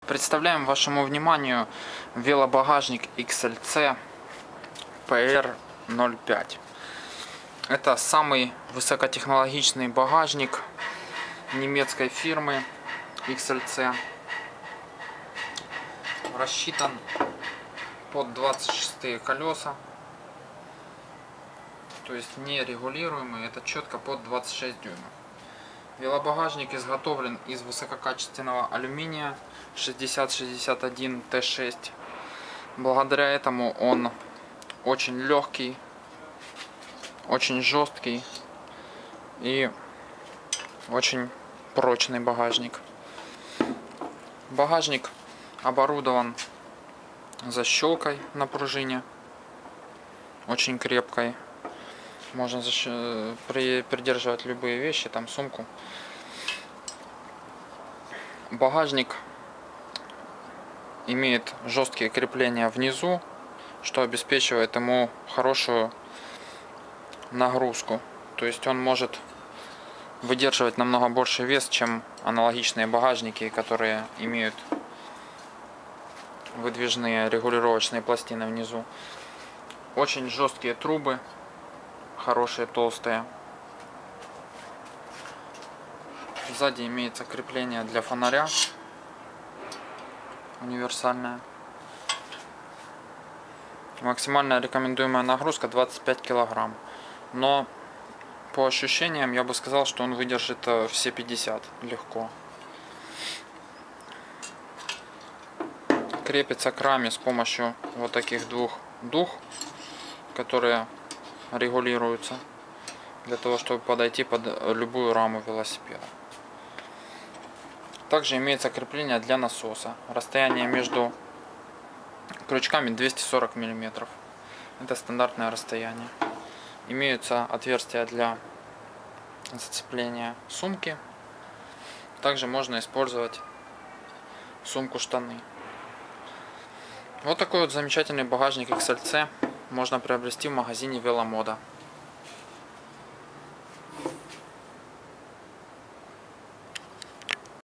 Представляем вашему вниманию велобагажник XLC PR05. Это самый высокотехнологичный багажник немецкой фирмы XLC. Рассчитан под 26 колеса. То есть не регулируемый, это четко под 26 дюймов. Велобагажник изготовлен из высококачественного алюминия 6061 Т6. Благодаря этому он очень легкий, очень жесткий и очень прочный багажник. Багажник оборудован защелкой на пружине, очень крепкой. Можно придерживать любые вещи, там сумку. Багажник имеет жесткие крепления внизу, что обеспечивает ему хорошую нагрузку. То есть он может выдерживать намного больше вес, чем аналогичные багажники, которые имеют выдвижные регулировочные пластины внизу. Очень жесткие трубы, хорошие, толстые. Сзади имеется крепление для фонаря, универсальное. Максимальная рекомендуемая нагрузка 25 килограмм. Но по ощущениям я бы сказал, что он выдержит все 50 легко. Крепится к раме с помощью вот таких двух дуг, которые регулируются для того, чтобы подойти под любую раму велосипеда. Также имеется крепление для насоса. Расстояние между крючками 240 мм. Это стандартное расстояние. Имеются отверстия для зацепления сумки. Также можно использовать сумку-штаны. Вот такой вот замечательный багажник XLC можно приобрести в магазине Веломода.